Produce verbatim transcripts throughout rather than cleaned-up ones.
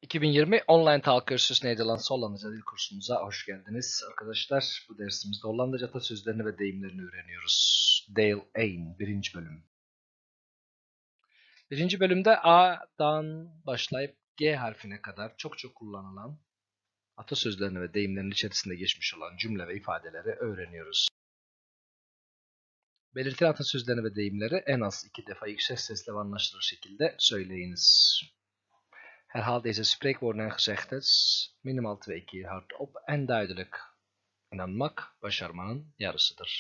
iki bin yirmi Online Talk Kursus Nederlandse Hollandaca Dil kursumuza hoş geldiniz. Arkadaşlar bu dersimizde Hollandaca atasözlerini ve deyimlerini öğreniyoruz. Deel één, birinci bölüm. Birinci bölümde A'dan başlayıp G harfine kadar çok çok kullanılan atasözlerini ve deyimlerin içerisinde geçmiş olan cümle ve ifadeleri öğreniyoruz. Belirtilen atasözlerini ve deyimleri en az iki defa yüksek sesle ve anlaşılır şekilde söyleyiniz. Herhaal deze spreekwoorden en gezegdes minimaal twee keer hardop en duidelijk. İnanmak başarmanın yarısıdır.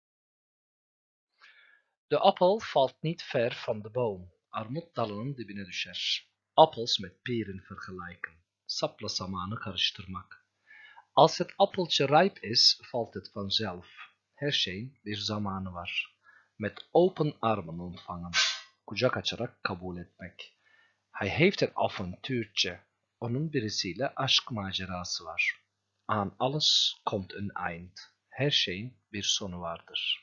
De appel valt niet ver van de boom. Armut dalının dibine düşer. Appels met peren vergelijken. Sapla samanı karıştırmak. Als het appeltje rijp is, valt het vanzelf. Her şeyin bir zamanı var. Met open armen ontvangen. Kucak açarak kabul etmek. Hij heeft een avontuurtje. Onun birisiyle aşk macerası var. Aan alles komt een eind. Her şeyin bir sonu vardır.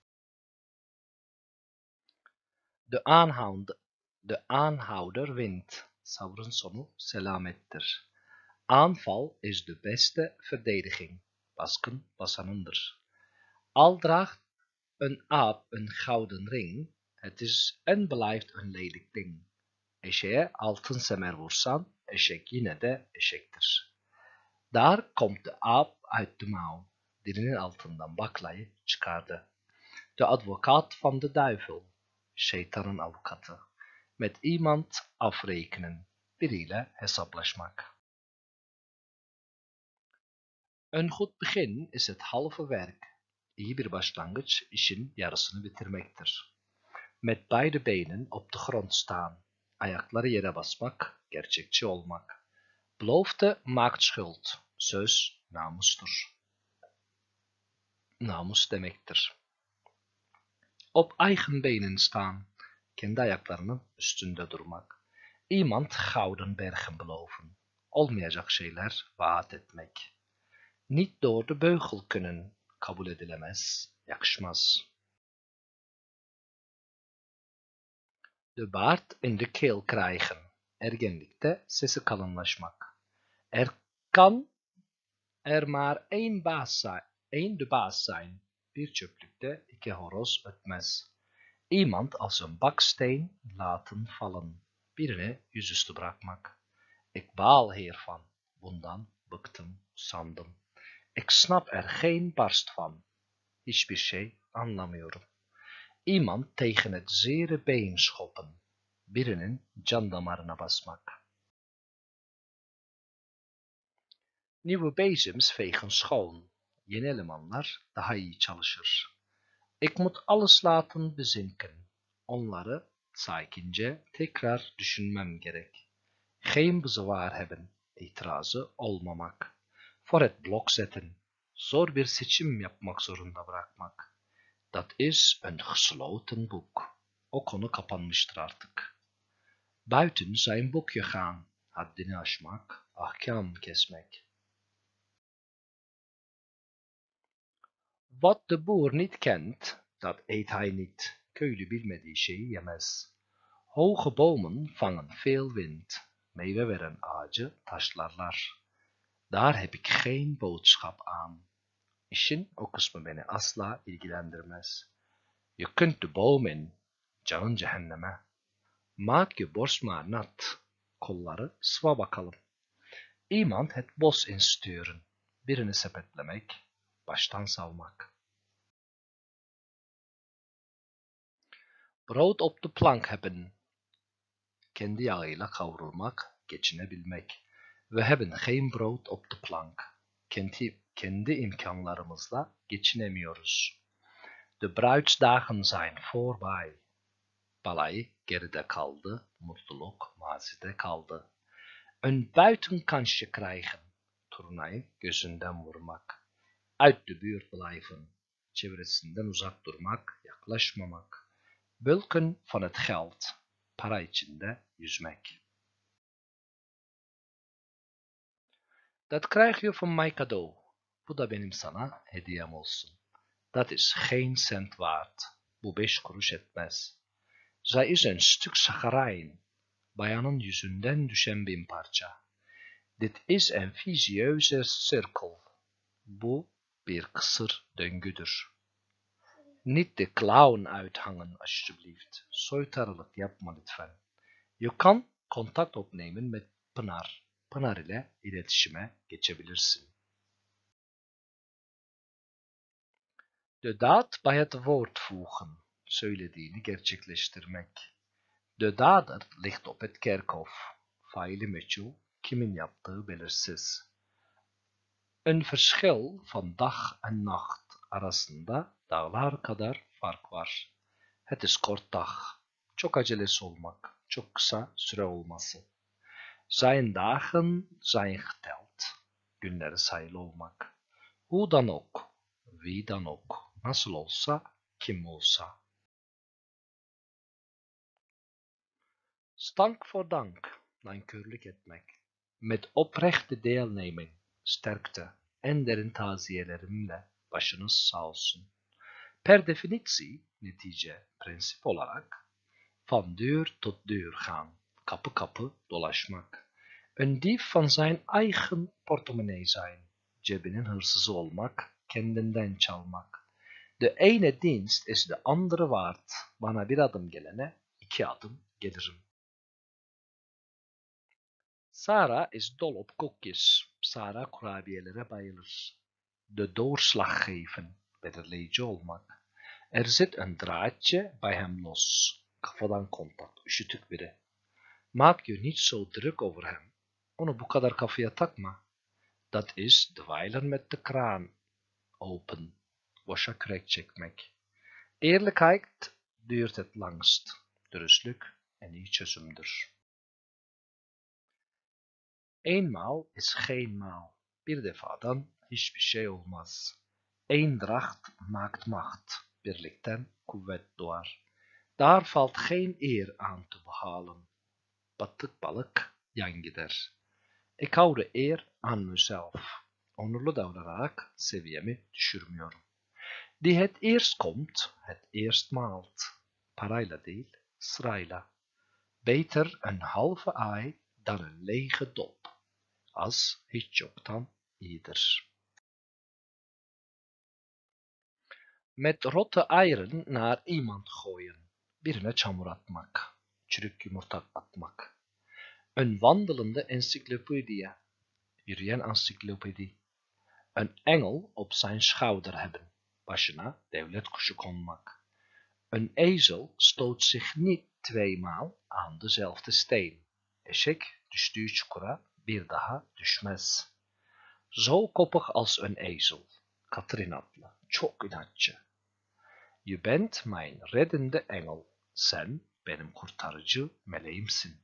De aanhouder, de aanhouder wint. Sabrın sonu selamettir. Aanval is de beste verdediging. Baskın basanındır. Al draagt een aap een gouden ring. Het is en blijft een lelijk ding. Eşeğe altın semer vursan, eşek yine de eşektir. Daar komt de aap uit de mouw. Dilinin altından baklayı çıkardı. De advocaat van de duivel. Şeytanın avukatı. Met iemand afrekenen. Biriyle hesaplaşmak. Een goed begin is het halve werk. İyi bir başlangıç işin yarısını bitirmektir. Met beide benen op de grond staan. Ayakları yere basmak, gerçekçi olmak. Belofte maakt schuld. Söz namustur. Namus demektir. Op eigen benen staan. Kendi ayaklarının üstünde durmak. Iemand gouden bergen beloven. Olmayacak şeyler vaat etmek. Niet door de beugel kunnen. Kabul edilemez, yakışmaz. De baard in de keel krijgen. Ergenlikte sesi kalınlaşmak. Er kan er maar één baas zijn, één de baas zijn. Bir çöplükte iki horoz ötmez. Iemand als een baksteen laten vallen. Birini yüzüstü bırakmak. Ik baal hiervan. Bundan bıktım, usandım. Ik snap er geen barst van. Hiçbir şey anlamıyorum. Iemand tegen het zere been schoppen. Birinin can damarına basmak. Nieuwe bezems vegen schoon. Yeni elemanlar daha iyi çalışır. Ik moet alles laten bezinken. Onları sakince tekrar düşünmem gerek. Geen bezwaar hebben. İtirazı olmamak. Voor het blok zetten. Zor bir seçim yapmak zorunda bırakmak. Dat is een gesloten boek. O konu kapanmıştır artık. Buiten zijn boekje gaan. Haddini aşmak, ahkam kesmek. Wat de boer niet kent, dat eet hij niet. Köylü bilmediği şeyi yemez. Hoge bomen vangen veel wind. Meyve veren ağacı taşlarlar. Daar heb ik geen boodschap aan. İşin o kısmı beni asla ilgilendirmez. Je kunt de boom in, canın cehenneme. Maak je borst maar nat. Kolları sıva bakalım. Iemand het bos insturen. Birini sepetlemek, baştan savmak. Brood op de plank hebben. Kendi yağıyla kavrulmak, geçinebilmek. We hebben geen brood op de plank. Kendi, kendi imkanlarımızla geçinemiyoruz. De bruidsdagen zijn voorbij. Balayı geride kaldı, mutluluk mazide kaldı. Een buitenkansje krijgen. Turnayı gözünden vurmak. Uit de buurt blijven. Çevresinden uzak durmak, yaklaşmamak. Bulken van het geld. Para içinde yüzmek. Dat krijg je van mij cadeau. Bu da benim sana hediyem olsun. Dat is geen cent waard. Bu beş kuruş etmez. Zij is een stuk zagarijn. bayanın yüzünden düşen bin parça. Dit is een visieuze cirkel. Bu bir kısır döngüdür. Niet de klauwen uithangen, alsjeblieft. Soytarılık yapma lütfen. Je kan contact opnemen met Pınar. Pınar ile iletişime geçebilirsin. De daad bij het woord voegen. Söylediğini gerçekleştirmek. De dader ligt op het kerkhof. Faili meçhul, kimin yaptığı belirsiz. Een verschil van dag en nacht arasında dağlar kadar fark var. Het is kort dag. Çok acelesi olmak, çok kısa süre olması. Zijn dagen zijn geteld. Günleri sayılı olmak. Hoe dan ook, wie dan ook, nasıl olsa, kim olsa. Stank voor dank, nankörlük etmek. Met oprechte deelneming, sterkte en derin taziyelerimle başınız sağ olsun. Per definitie, netice, prensip olarak, van deur tot deur gaan, kapı kapı dolaşmak. Een dief van zijn eigen portemonnee zijn, cebinin hırsızı olmak, kendinden çalmak. De ene dienst is de andere waard, bana bir adım gelene iki adım gelirim. Sarah is dol op koekjes. Sarah kurabiyelere bayılır. De doorslag geven, belirleyici olmak. Er zit een draadje bij hem los. Kafadan kontak, üşütük biri. Maak je niet zo druk over hem. Onu bu kadar kafaya takma. Dat is dweilen met de kraan open. Boşa kürek çekmek. Eerlijkheid duurt het langst. Dürüstlük en iyi çözümdür. Eenmaal is geen maal. Bir defadan hiçbir şey olmaz. Eendracht maakt macht. Birlikten kuvvet doğar. Daar valt geen eer aan te behalen. Batık balık yan gider. Ik hou de eer aan mezelf. Onurlu davranarak seviyemi düşürmüyorum. Die het eerst komt, het eerst maalt. Parayla değil, sırayla. Beter een halve ai dan een lege dop. Az hiç yoktan iyidir. Met rotte eieren naar iemand gooien. Birine çamur atmak. Çürük yumurta atmak. Een wandelende encyclopedie. Yürüyen ansiklopedi. Een engel op zijn schouder hebben. Başına devlet kuşu konmak. Een ezel stoot zich niet tweemaal aan dezelfde steen. Eşek düştüğü çukura bir daha düşmez. Zo koppig als een ezel. Katır inatlı, çok inatçı. Je bent mijn reddende engel. Sen benim kurtarıcı meleğimsin.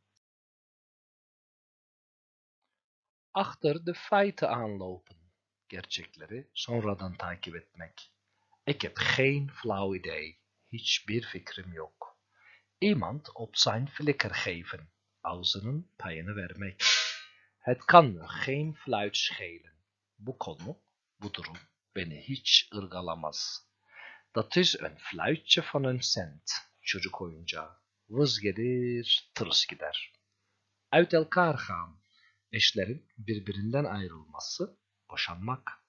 Achter de feiten aanlopen. Gerçekleri sonradan takip etmek. Ik heb geen flauw idee. Hiçbir fikrim yok. Iemand op zijn flikker geven. Ağzının payını vermek. Het kan me geen fluit schelen. Bu konu, bu durum beni hiç ırgalamaz. Dat is een fluitje van een cent. Çocuk oyuncağı. Vız gelir, tırıs gider. Uit elkaar gaan. Eşlerin birbirinden ayrılması, boşanmak.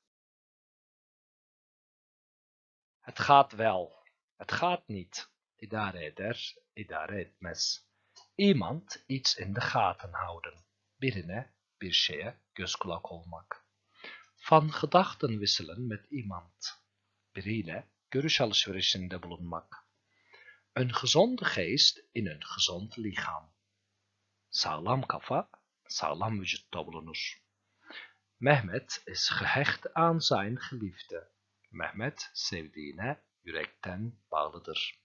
Het gaat wel. Het gaat niet. İdare eder, idare etmez. Iemand iets in de gaten houden. Birine, bir şeye göz kulak olmak. Van gedachten wisselen met iemand. Biriyle görüş alışverişinde bulunmak. Een gezonde geest in een gezond lichaam. Sağlam kafa, sağlam vücutta bulunur. Mehmet is gehecht aan zijn geliefde. Mehmet sevdiğine yürekten bağlıdır.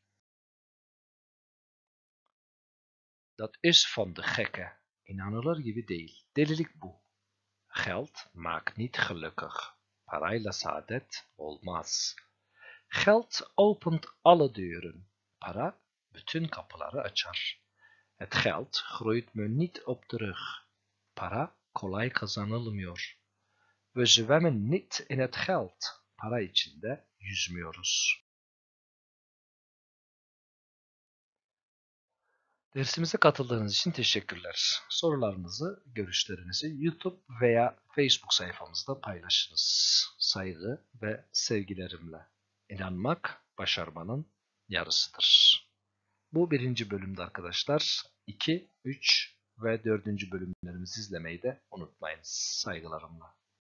Dat is van de gekke. İnanılır gibi değil. Delilik bu. Geld maakt niet gelukkig. Parayla saadet olmaz. Geld opent alle deuren. Para bütün kapıları açar. Het geld groeit me niet op de rug. Para kolay kazanılmıyor. We zwemmen niet in het geld. Para içinde yüzmüyoruz. Dersimize katıldığınız için teşekkürler. Sorularınızı, görüşlerinizi YouTube veya Facebook sayfamızda paylaşınız. Saygı ve sevgilerimle. İnanmak başarmanın yarısıdır. Bu birinci bölümde arkadaşlar. iki, üç ve dördüncü bölümlerimizi izlemeyi de unutmayınız. Saygılarımla.